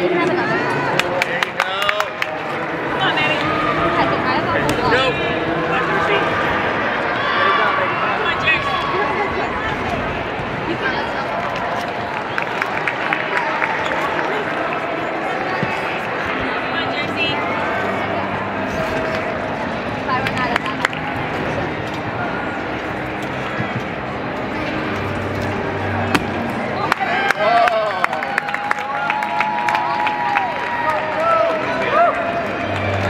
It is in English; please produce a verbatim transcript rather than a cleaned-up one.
you can have another one. There you go. Come on, Maddie. Okay, but I have a whole lot. Go. Left your seat. There you go, baby. Come on, Jax. You can.